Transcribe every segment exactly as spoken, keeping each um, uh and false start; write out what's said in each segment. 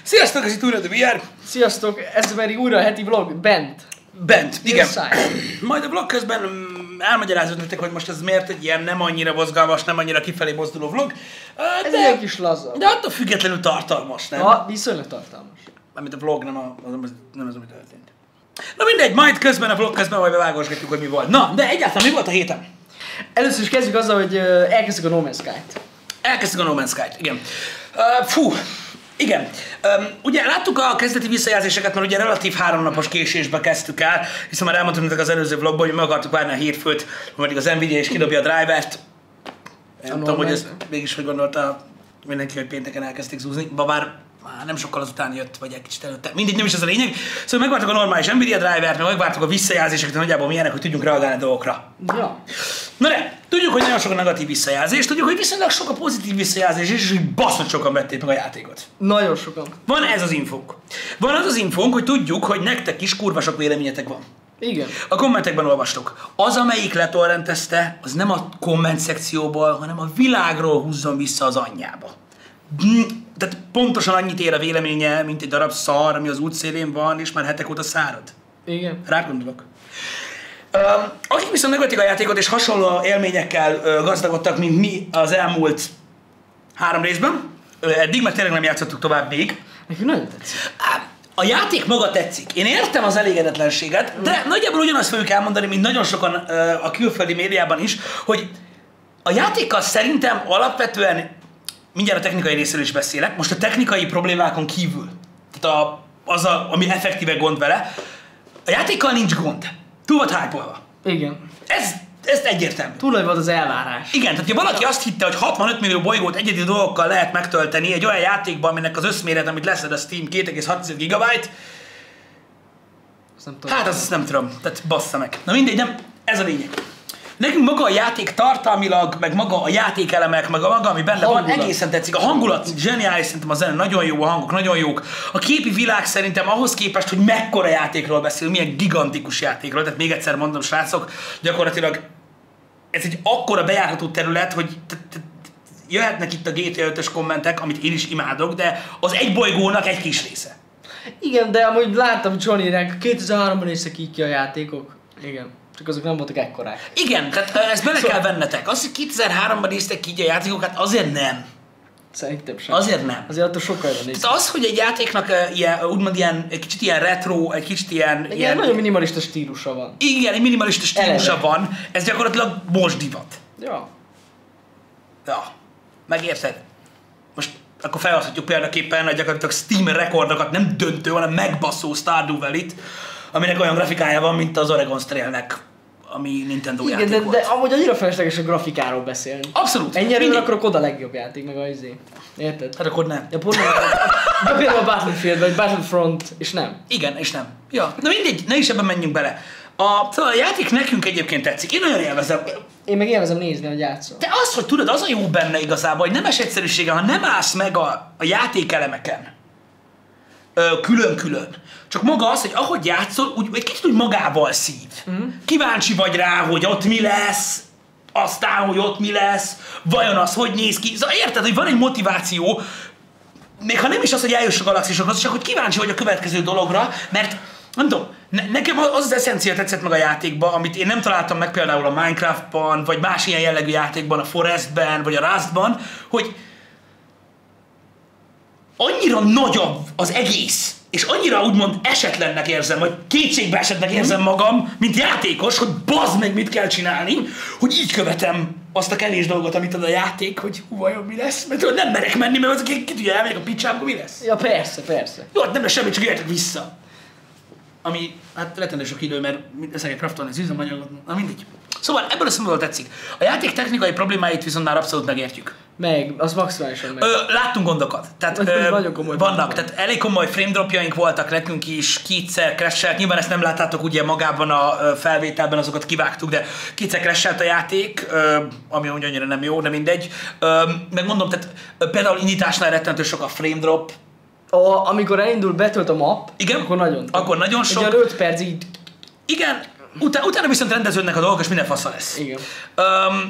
Sziasztok, ez itt újra a vé er. Sziasztok, ez pedig újra a heti vlog, bent. Bent, igen. Inside. Majd a vlog közben mm, elmagyarázod nektek, hogy most ez miért egy ilyen nem annyira mozgalmas, nem annyira kifelé mozduló vlog. Ez De, ilyen kis laza. de attól függetlenül tartalmas, nem? Ha, viszonylag tartalmas. Amit a vlog nem, a, az, az, nem az, ami történt. Na mindegy, majd közben a vlog közben majd bevágosgatjuk, hogy mi volt. Na, de egyáltalán mi volt a héten? Először is kezdjük azzal, hogy uh, elkezdjük a No Man's Sky-t. Elkezdtük a No Man's Sky-t, igen. Uh, fú, igen. Um, ugye láttuk a kezdeti visszajelzéseket, mert ugye relatív háromnapos késésbe kezdtük el, hiszen már elmondtam nektek az előző vlogban, hogy meg akartuk várni a hétfőt, hogy az Nvidia is kidobja a drivert. Én nem tudom, hogy ezt mégis hogy gondolta mindenki, hogy pénteken elkezdték zúzni, bár már nem sokkal azután jött, vagy egy kicsit előtte. Mindegy, nem is ez a lényeg. Szóval megvártuk a normális Nvidia drivert, meg megvártuk a visszajelzéseket, hogy nagyjából milyenek, hogy tudjunk reagálni a dolgokra. Ja. Na de, tudjuk, hogy nagyon sok a negatív visszajelzés, tudjuk, hogy viszonylag sok a pozitív visszajelzés, és hogy baszott sokan vették meg a játékot. Nagyon sokan. Van ez az infónk. Van az az infónk, hogy tudjuk, hogy nektek is kurva sok véleményetek van. Igen. A kommentekben olvastok. Az, amelyik letorrentezte, az nem a komment szekcióból, hanem a világról húzzon vissza az anyjába. Tehát pontosan annyit ér a véleménye, mint egy darab szar, ami az útszélén van, és már hetek óta szárad. Igen. Rád gondolok. Um, akik viszont megvették a játékot, és hasonló élményekkel uh, gazdagodtak, mint mi az elmúlt három részben, uh, eddig, mert tényleg nem játszottuk tovább még. Nekünk nagyon tetszik. A játék maga tetszik. Én értem az elégedetlenséget, de mm. nagyjából ugyanazt fogjuk elmondani, mint nagyon sokan uh, a külföldi médiában is, hogy a játékkal szerintem alapvetően, mindjárt a technikai részről is beszélek, most a technikai problémákon kívül, tehát a, az, a, ami effektíve gond vele, a játékkal nincs gond. Túl volt hype-olva. Igen. Ez, ez egyértelmű. Túl nagy volt az elvárás. Igen, tehát ha valaki azt hitte, hogy hatvanöt millió bolygót egyedi dolgokkal lehet megtölteni egy olyan játékban, aminek az összméret, amit leszed a Steam két egész hat gigabyte, hát azt nem tudom, tehát bassza meg. Na mindegy, nem, ez a lényeg. Nekünk maga a játék tartalmilag, meg maga a játékelemek, meg a maga, ami benne hangulat. Van, egészen tetszik. A hangulat zseniális, szerintem a zene nagyon jó, a hangok nagyon jók. A képi világ szerintem ahhoz képest, hogy mekkora játékról beszél, milyen gigantikus játékról. Tehát még egyszer mondom, srácok, gyakorlatilag ez egy akkora bejárható terület, hogy jöhetnek itt a gé té á ötös kommentek, amit én is imádok, de az egy bolygónak egy kis része. Igen, de amúgy láttam Johnny-nek, kétezer-háromban néztek ki ki a játékok. Igen. Csak azok nem voltak ekkorák. Igen, tehát ezt bele szóval kell vennetek. Az, hogy kétezer-háromban néztek ki így a játékokat, azért nem. Szerintem sem. Azért nem. Azért attól sokkal jön nézni. Az, hogy egy játéknak uh, ilyen, úgymond ilyen, egy kicsit ilyen retro, egy kicsit ilyen... Egy ilyen nagyon minimalista stílusa van. Igen, egy minimalista stílusa Eleve. van. Ez gyakorlatilag most divat. Ja. Ja. Megérted? Most akkor felhasználjuk példaképpen a gyakorlatilag Steam rekordokat, nem döntő, hanem megbaszó Stardew Valley-t, aminek olyan grafikája van, mint az Oregon Trailnek, ami Nintendo igen, játék de, volt. de amúgy annyira felesleges a grafikáról beszélni. Abszolút. Ennyire akarok oda a legjobb játék, meg a izé. Érted? Hát akkor nem. Ja, pont nem. De például a Battlefield, vagy Battlefront, és nem. Igen, és nem. Ja, na mindegy, ne is ebben menjünk bele. A, szóval a játék nekünk egyébként tetszik. Én nagyon élvezem. Én meg élvezem nézni, hogy játszol. De az, hogy tudod, az a jó benne igazából, hogy nemes egyszerűsége, ha nem állsz meg a, a játékelemeken ö, külön-külön. Csak maga az, hogy ahogy játszol, úgy, egy kicsit úgy magával szív. Mm. Kíváncsi vagy rá, hogy ott mi lesz, aztán, hogy ott mi lesz, vajon az, hogy néz ki. Szóval érted, hogy van egy motiváció, még ha nem is az, hogy eljuss a galaxisokhoz, csak hogy kíváncsi vagy a következő dologra, mert nem tudom, ne, nekem az az eszencia tetszett meg a játékban, amit én nem találtam meg például a Minecraftban, vagy más ilyen jellegű játékban, a Forestben, vagy a Rustban, hogy annyira nagyobb az egész, és annyira úgymond esetlennek érzem, vagy kétségbe esetnek érzem magam, mint játékos, hogy bazd meg mit kell csinálni, hogy így követem azt a kevés dolgot, amit ad a játék, hogy hú, vajon mi lesz, mert nem merek menni, mert azok ki tudja, elmegyek a picsába, mi lesz? Ja, persze, persze. Jó, hát nem lesz semmi, csak jöjjetek vissza. Ami, hát rettentő sok idő, mert össze kell craftolni az üzemanyagot, na mindegy. Szóval ebből a szempontból tetszik. A játék technikai problémáit viszont már abszolút megértjük. Meg, az maximálisan meg. Ö, láttunk gondokat. Tehát ö, vannak, vannak, tehát elég komoly frame dropjaink voltak nekünk is, kétszer crashelt, nyilván ezt nem láttátok ugye magában a felvételben, azokat kivágtuk, de kétszer crashelt a játék, ö, ami úgy annyira nem jó, de mindegy. Ö, meg mondom, tehát például indításnál rettentő sok a frame drop. A, amikor elindul, betölt a map, igen, akkor nagyon. Akkor nagyon sok. Egy öt perc így. Igen, utána, utána viszont rendeződnek a dolgok, és minden fasza lesz. Igen. Um,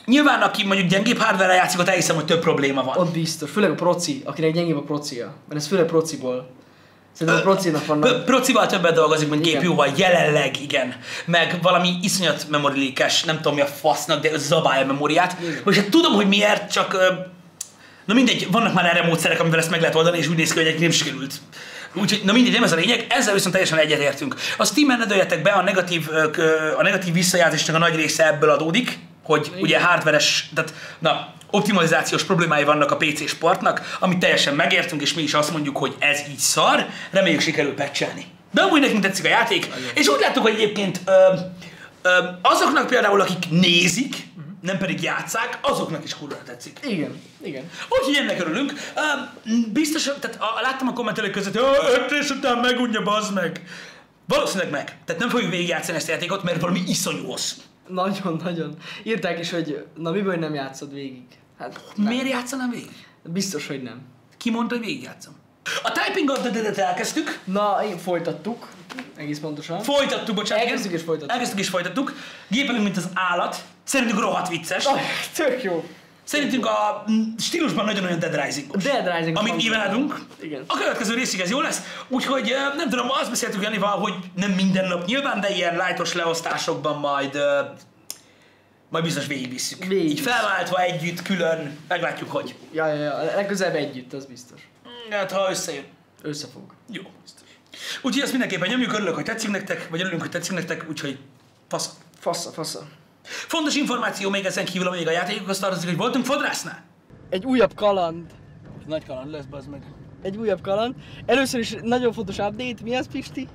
nyilván aki mondjuk gyengébb hardware-rel játszik, ott elhiszem, hogy több probléma van. Ott biztos, főleg a proci, akinek gyengébb a procia. Mert ez főleg prociból. Szerintem a procinak vannak... Procival többet dolgozik, mint gé pé u-val, Igen. jelenleg, igen. Meg valami iszonyat memory leak-es, nem tudom mi a fasznak, de zabálja a memóriát. Most hát tudom, hogy miért, csak... ö, Na mindegy, vannak már erre módszerek, amivel ezt meg lehet oldani, és úgy néz ki, hogy egyébként nem sikerült. Úgyhogy, na mindegy, nem ez a lényeg, ezzel viszont teljesen egyetértünk. A Steam-en ne dőljetek be, a negatív, ö, ö, a negatív visszajelzésnek a nagy része ebből adódik, hogy igen. ugye hardveres, tehát na, optimalizációs problémái vannak a pé cés portnak, amit teljesen megértünk, és mi is azt mondjuk, hogy ez így szar, reméljük sikerül patchelni. De amúgy nekünk tetszik a játék, igen. és úgy láttuk, hogy egyébként ö, ö, azoknak például, akik nézik, uh-huh. nem pedig játsszák, azoknak is kurva tetszik. Igen, igen. Úgyhogy ennek örülünk. Uh, biztos, tehát a, láttam a kommentelők között, hogy öt rész után megunja, bazd meg. Valószínűleg meg. Tehát nem fogjuk végigjátszani ezt a játékot, mert valami iszonyú hosszú. Nagyon, nagyon. Írták is, hogy na miből nem játszod végig? Hát nem. Miért játszanám végig? Biztos, hogy nem. Ki mondta, hogy végigjátszom? A Typing of the Dead-et elkezdtük. Na, én folytattuk. Egész pontosan. Folytattuk, bocsánat. Elkezdtük és folytattuk. Elkezdtük és folytattuk. Gépelünk, mint az állat. Szerintünk rohadt vicces. Ah, tök jó. Szerintünk a stílusban nagyon-nagyon Dead Rising. Dead Rising. Amit imádunk. Igen. A következő részig ez jó lesz. Úgyhogy nem tudom, azt beszéltük Janival, hogy nem minden nap nyilván, de ilyen lightos leosztásokban majd majd biztos végigvisszük. Végig. Így felváltva együtt, külön, meglátjuk, hogy. Ja, ja, ja. Legközelebb együtt, az biztos. Hát ha összejön. Összefog. Jó, biztos. Úgyhogy azt mindenképpen nyomjuk, örülök, hogy tetszik nektek, vagy örülünk, hogy tetszik nektek, úgyhogy fasza. Fasza, fasza. Fontos információ még ezen kívül, még a játékokhoz tartozik, hogy voltunk fodrásznál. Egy újabb kaland. Nagy kaland lesz, bazd meg. Egy újabb kaland. Először is nagyon fontos update. Mi az, Pisti?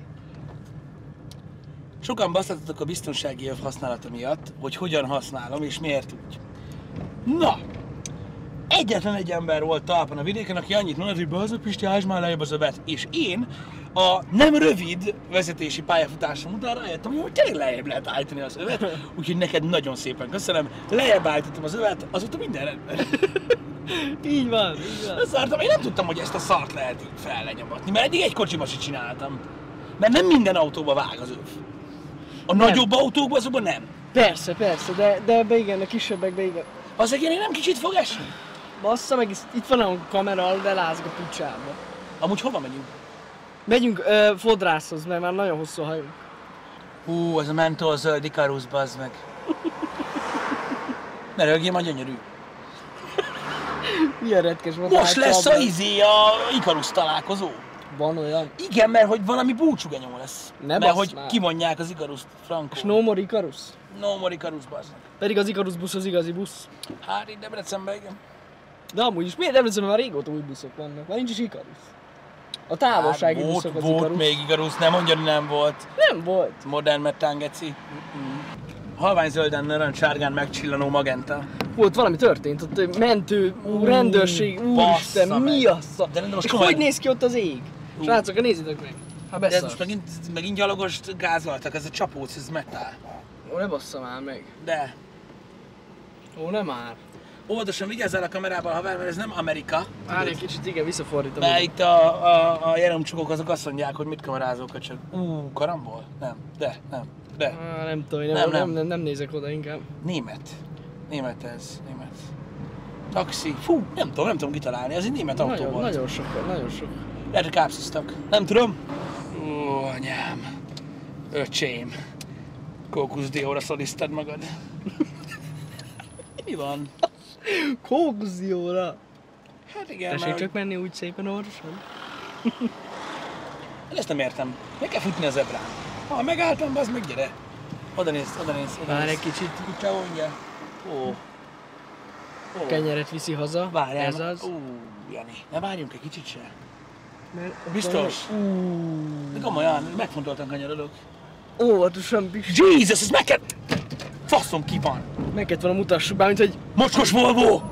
Sokan basztatok a biztonsági öv használata miatt, hogy hogyan használom és miért úgy. Na! Egyetlen egy ember volt talpon a vidéken, aki annyit mondott, hogy bazd meg, Pisti, állj már lejjebb az övet. És én a nem rövid vezetési pályafutásom után rájöttem, hogy tényleg lejjebb lehet állítani az övet, úgyhogy neked nagyon szépen köszönöm. Lejjebb állítottam az övet, azóta minden rendben. Így van, így van. Szartam, én nem tudtam, hogy ezt a szart lehet így fellenyomatni, mert eddig egy kocsiba se csináltam. Mert nem minden autóba vág az öv. A nem. Nagyobb autókban azonban nem. Persze, persze, de, de ebbe igen, a kisebbekbe igen. Az egy nem kicsit fog esni? Bassza meg, itt van a kamera, de lázg a picsába. Amúgy hova megyünk? Megyünk ö, fodrászhoz, mert már nagyon hosszú a hajunk. Hú, az a mentol zöld Ikarus, bazd meg. Ne rögjél, már gyönyörű. Milyen retkes van. Most lesz a izé, a Ikarus találkozó. Van olyan? Igen, mert hogy valami búcsúgenyó lesz. Ne mert hogy már. kimondják az Ikarust frankon. És no more Ikarus? No more Ikarus, bazd meg. Pedig az Ikarus busz az igazi busz. Hát itt Debrecenben, igen. De amúgy is, miért Debrecenben már régóta új buszok vannak? Már nincs is Ikarus. A távolsági hát, buszok az volt Ikarus. még Ikarus, nem mondja, hogy nem volt. Nem volt. Modern mettán, geci. Halvány zölden, narancssárgán megcsillanó magenta. Volt valami történt, ott mentő, ú, rendőrség, úristen, mi a szar? De most És komolyan... hogy néz ki ott az ég? Ú. Srácok, nézzétek meg! Ha De ez beszart. most megint, megint gyalogost gázoltak, ez a csapóc, ez metál. Ó, ne bassza már meg. De. Ó, nem már. Óvatosan vigyázzál a kamerával, haver, mert ez nem Amerika. Várj egy kicsit, igen, visszafordítom. Mert itt a, a, a jeromcsukók azok azt mondják, hogy mit kamerázol, köcsög. Ú, karambol? Nem, de, nem, de. Á, nem tudom, nem, Nem, nem, nem. nem, nem nézek oda inkább. Német. Német ez, német. Taxi. Fú, nem tudom, nem tudom kitalálni, ez egy német autó Nagyon, volt. nagyon sok, nagyon sok. Lehet, hogy kápsziztak. Nem tudom. Ó, anyám. Öcsém. Kókuszdióra szolisztad magad. Mi van? Kókuszdióra! Hát igen, Tessék mert csak menni úgy szépen orvosan. én ezt nem értem. Meg kell futni az ebrán. Ha megálltam, bazd meg, gyere. Oda nézd, oda nézd, oda Várj nézd. egy kicsit. Kutya mondja. Ó. Ó. Kenyeret viszi haza. Várjál. Ez az. Ú, Jani, ne várjunk egy kicsit se. Mert Biztos? Ú. De komolyan, megfontoltan kanyarodok. Óvatosan, Pisti. Jesus, ez meg kell... Faszom ki van. Meg kellett volna mutassuk, bármint, hogy Mocskos Volvo!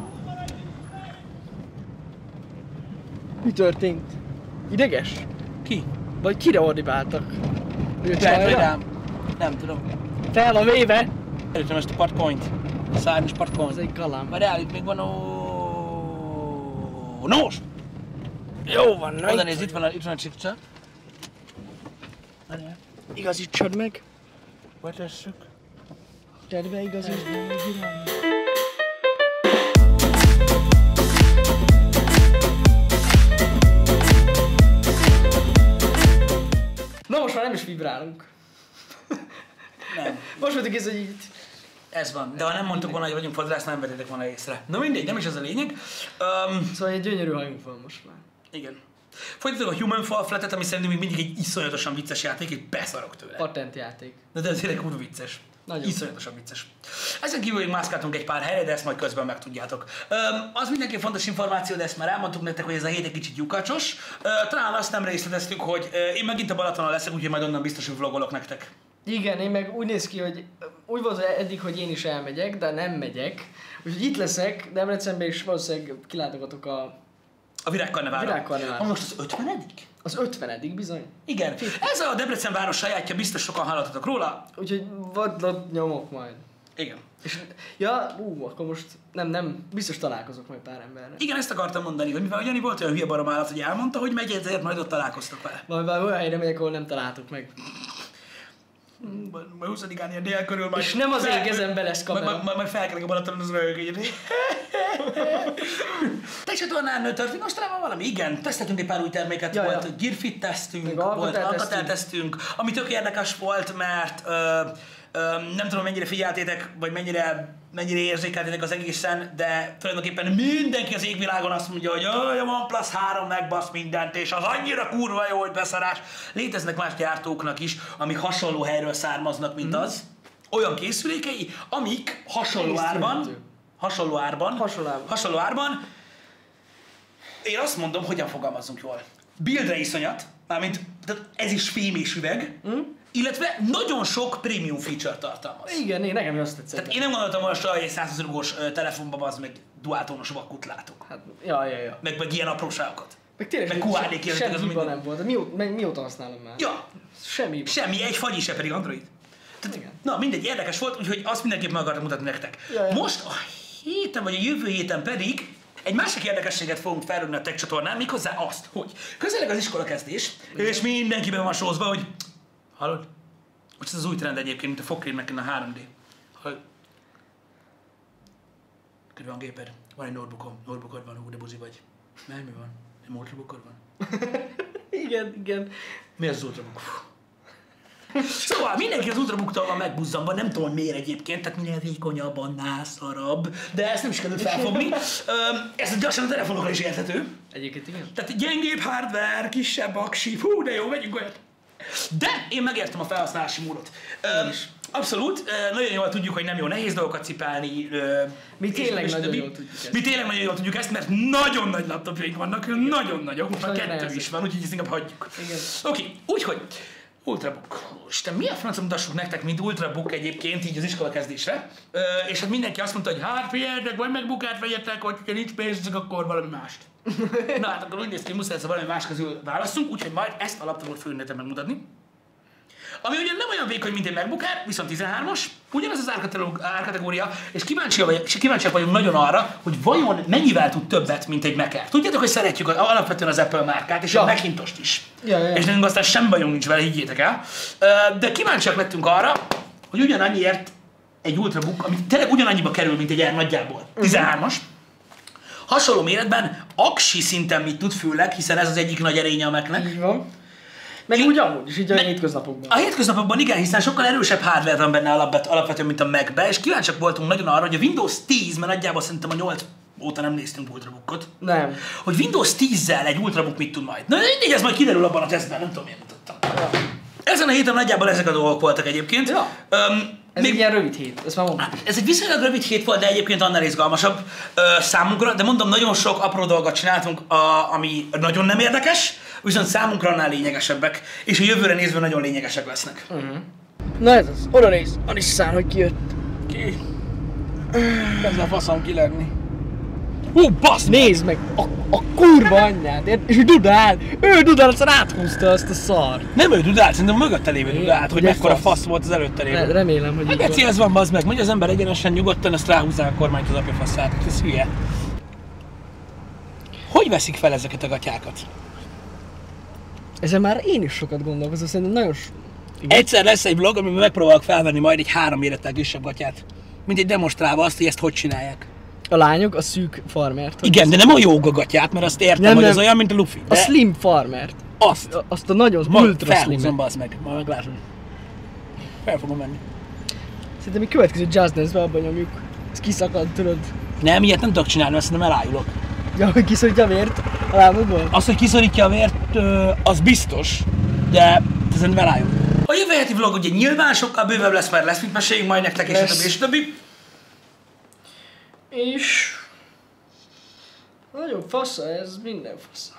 mi történt. Ideges? Ki? Vagy kire ordibáltak? Ő Lehet, hogy csajra? rám. Nem tudom. Fel van véve! Előttem ezt a partcoint. A szárnyas Az partcoint. egy galám. Várjál, itt még van ó... Nos! Jó van, na Oda itt nézd, itt van a, itt van a csipcsa. Várjál. igazítsad meg. Betessük. Tedd be, igazítsd meg. is vibrálunk. Nem. Most mondtuk ez, hogy így... Ez van. De ha nem mondtuk volna, hogy vagyunk fodrász, nem vettétek volna észre. Na mindegy, nem is ez a lényeg. Um, Szóval egy gyönyörű hajunk van most már. igen. Folytatjuk a Human Fall Flat-et, ami szerintem még mindig egy iszonyatosan vicces játék, és beszarok tőle. Patent játék. De, de tényleg kurva vicces. Nagyon. Iszonyatosan vicces. Ezen kívül még mászkáltunk egy pár helyre, de ezt majd közben megtudjátok. Üm, az mindenki fontos információ, de ezt már elmondtuk nektek, hogy ez a hét egy kicsit lyukacsos. Üm, talán azt nem részleteztük, hogy ö, én megint a Balatonon leszek, úgyhogy majd onnan biztos, hogy vlogolok nektek. Igen, én meg úgy néz ki, hogy úgy volt eddig, hogy én is elmegyek, de nem megyek. Úgyhogy itt leszek, Debrecenben is valószínűleg kilátogatok a... A Virágkarneválra. Virágkarneválra. Ah, most az ötvenedik? Az ötvenedik bizony. Igen. Ez a Debrecen város sajátja, biztos sokan hallottatok róla. Úgyhogy vadlott nyomok majd. Igen. És, ja, ú, akkor most nem, nem, biztos találkozok majd pár emberrel. Igen, ezt akartam mondani, hogy mivel Jani volt olyan hülye barom állat, hogy elmondta, hogy megy, ezért majd ott találkoztok vele. Majd, majd olyan helyre megyek, ahol nem találtok meg. Majd huszadikán ilyen dél körül majd... És nem az én kezembe lesz kamera. Majd, majd, majd felkelek a Balatonon, az röhög így. Te csatornán történt mostanában valami? Igen, teszteltünk egy pár új terméket, Ja, volt ja. Gearfit tesztünk, Meg volt Alcatel Alcatel tesztünk. tesztünk, ami tök érdekes volt, mert ö, ö, nem tudom mennyire figyeltétek, vagy mennyire, mennyire érzékeltétek az egészen, de tulajdonképpen mindenki az égvilágon azt mondja, hogy jaj, a OnePlus három megbasz mindent, és az annyira kurva jó, hogy beszarás. Léteznek más gyártóknak is, amik hasonló helyről származnak, mint Mhm. az. Olyan készülékei, amik hasonló Egész árban, tűntő. hasonló árban, Hasonló árban. hasonló árban, én azt mondom, hogyan fogalmazzunk jól. Buildre iszonyat, mármint tehát ez is fém és üveg, Hm? illetve nagyon sok premium feature tartalmaz. Igen, én nekem is azt tetszett. Tehát én nem gondoltam volna soha, hogy egy százhúsz rugós ö, telefonban az meg duáltónos vakut látok. Hát, ja, ja, ja. Meg, meg ilyen apróságokat. Meg tényleg Meg sem- Q R D kijelöltek, az semmi hiba minden. nem volt. Mióta, meg mióta használom már? Ja, Semmi hiba. semmi, egy fagyi se pedig Android. Tehát, Igen. na mindegy, érdekes volt, úgyhogy azt mindenképp meg akartam mutatni nektek. Ja, ja. Most a héten vagy a jövő héten pedig egy másik érdekességet fogunk felrúgni a Tech csatornán, méghozzá azt, hogy közeleg az iskola kezdés, és mindenkiben van sózva, hogy hallod? Most ez az új trend egyébként, mint a fogkrémnek a három dé. Hallod? Kedve van géped, van egy notebookom, notebookod van, ú, de buzi vagy. Mert mi van? Egy ultrabookod van? Igen, igen. Mi az az ultrabook? Fú. Szóval mindenki az ultrabooktól van megbuzzanva, nem tudom, hogy miért egyébként, tehát minél vékonyabb, annál szarabb, de ezt nem is kellett felfogni. Öm, Ez gyorsan a telefonokra is érthető. Egyébként igen. Tehát gyengébb hardware, kisebb aksi, hú, de jó, vegyünk olyat. De én megértem a felhasználási módot. Öm, Abszolút, ö, nagyon jól tudjuk, hogy nem jó nehéz dolgokat cipelni. ö, Mi és- tényleg és nagyon többi. jól tudjuk ezt. Mi tényleg nagyon jól tudjuk ezt, mert nagyon nagy laptopjaink vannak, nagyon nagyok, most már nagyon kettő nehezek. is van, úgyhogy ezt inkább hagyjuk. Igen. Oké, okay, úgyhogy Ultrabook. Isten, milyen francot mutassuk nektek, mint Ultrabook egyébként így az iskola kezdésre? Ö, és hát mindenki azt mondta, hogy hát figyeljetek, vagy megbukát vegyetek, vagy ha nincs pénzünk, akkor valami mást. Na hát akkor úgy néz ki, hogy muszáj lesz, valami más közül válaszunk, úgyhogy majd ezt a laptopot fogjuk nektek megmutatni. Ami ugyan nem olyan vékony, mint egy MacBook Air, viszont tizenhármas, ugyanaz az árkategória, árkategória és kíváncsiak vagyunk, kíváncsiak vagyunk nagyon arra, hogy vajon mennyivel tud többet, mint egy Mac Air. Tudjátok, hogy szeretjük alapvetően az Apple márkát, és Ja. a Macintost is. Ja, ja, ja. És nekünk aztán sem bajunk nincs vele, higgyétek el. Ö, De kíváncsiak lettünk arra, hogy ugyanannyiért egy Ultrabook, ami tényleg ugyanannyiba kerül, mint egy Air nagyjából, tizenhármas, hasonló méretben, aksi szinten mit tud főleg, hiszen ez az egyik nagy erénye a Macnek. Így van. Meg úgy amúgy is, így a hétköznapokban. A hétköznapokban igen, hiszen sokkal erősebb hardware van benne alapvet, alapvetően, mint a Mac-be, és kíváncsiak voltunk nagyon arra, hogy a Windows tíz, mert nagyjából szerintem a nyolc óta nem néztünk Ultrabookot, Nem. hogy Windows tízzel egy Ultrabook mit tud majd. Na mindegy, ez majd kiderül abban a tesztben, nem tudom, miért mutattam. Ja. Ezen a héten nagyjából ezek a dolgok voltak egyébként. Ja. Öm, Ez még- egy ilyen rövid hét, ezt már mondom. Ez egy viszonylag rövid hét volt, de egyébként annál izgalmasabb ö, számunkra, de mondom, nagyon sok apró dolgot csináltunk, a, ami nagyon nem érdekes, viszont számunkra annál lényegesebbek, és a jövőre nézve nagyon lényegesek lesznek. Na ez az, oda néz, a Nissan, hogy kijött. Ki? Ezzel faszom kilengni. Hú, basz! Nézd meg, a, a kurva anyját, érted? És ő dudál, ő dudál, aztán áthúzta azt a szar. Nem ő dudált, szerintem a mögötte lévő dudált, hogy De mekkora fasz. fasz volt az előtte Re- lévő. remélem, hogy Hát így geci, van. ez van, bazd meg, mondja az ember egyenesen nyugodtan, ezt ráhúzzá a kormányt az apja faszát, ez hülye. Hogy veszik fel ezeket a gatyákat? Ezen már én is sokat gondolkozom, szerintem nagyon s... Igen. Egyszer lesz egy vlog, amiben megpróbálok felvenni majd egy három mérettel kisebb gatyát. Mint egy demonstrálva azt, hogy ezt hogy csinálják. A lányok a szűk farmert. hogy Igen, az- de nem a jóga gatyát, mert azt értem, Nem, hogy nem. az olyan, mint a Luffy. A De slim farmert. Azt. Azt a nagyon Ma ultra felhúzom, slim. bassz meg. Ma meglátod. Fel fogom menni. Szerintem mi következő Just Dance-be abban nyomjuk. Ez kiszakad, tudod. Nem, ilyet nem tudok csinálni, mert szerintem elájulok. Ja, hogy kiszorítja a vért a lábadból? Az, hogy kiszorítja a vért, ö, az biztos, de szerintem elájulok. A jövő heti vlog ugye nyilván sokkal bővebb lesz, mert lesz, mit meséljünk majd nektek, és a többi, és a többi. És... Nagyon fasza ez, minden fasza.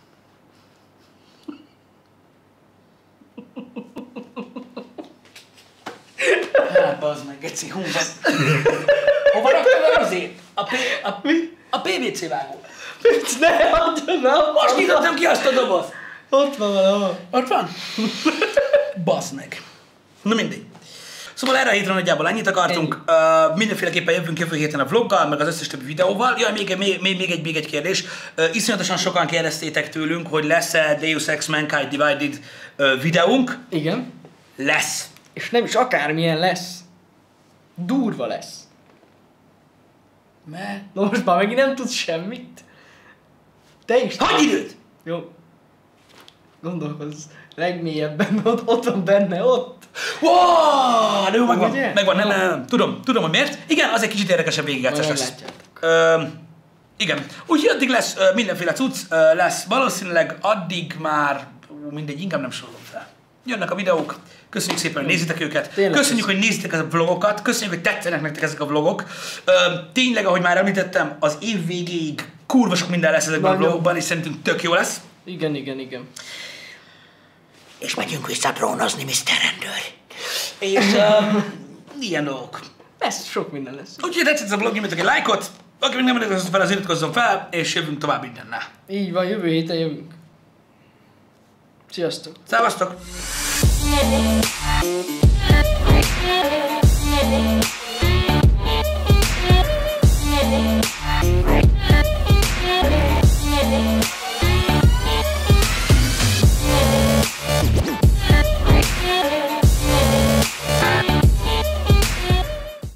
Hát bazd meg, geci, húzom. Hova raktad azért? A, P, a, a pé vé cé vágó. Ne, adjon, ne! Most nyitottam ki azt a doboz. Ott van valahol. Ott van? Bazd meg. Na mindegy. Szóval erre a hétre nagyjából ennyit akartunk. Uh, mindenféleképpen jövünk jövő héten a vloggal, meg az összes többi videóval. Jaj, még, még, még, még, egy, még egy kérdés. Uh, iszonyatosan sokan kérdeztétek tőlünk, hogy lesz-e Deus Ex Mankind Divided uh, videónk. Igen. Lesz. És nem is akármilyen lesz. Durva lesz. Mert... Na most már megint nem tudsz semmit. Te is. Hagyj időt! Jó. Gondolkozz. Legmélyebben, ott, ott van benne, ott. Wow, de jó, megvan, Ugye? megvan, nem, nem, nem, tudom, tudom, hogy miért. Igen, az egy kicsit érdekesebb végigjátszás Majd lesz. meglátjátok. Ö, igen, úgyhogy addig lesz ö, mindenféle cucc, ö, lesz valószínűleg addig már, ú, mindegy, inkább nem sorolom fel. Jönnek a videók, köszönjük szépen, hogy nézitek őket, Tényleg köszönjük, hogy nézitek ezek a vlogokat, köszönjük, hogy tetszenek nektek ezek a vlogok. Ö, tényleg, ahogy már említettem, az év végéig kurva sok minden lesz ezekben a Nagyon. vlogokban, és szerintünk tök jó lesz. Igen, igen, igen. És megyünk vissza drónozni, miszter Rendőr. És uh, ilyen dolgok. Ez sok minden lesz. Úgyhogy tetszett ez a vlog, nyomjatok egy lájkot, aki még nem iratkozott fel, az iratkozzon fel, és jövünk tovább mindennel. Így van, jövő héten jövünk. Sziasztok! Szevasztok!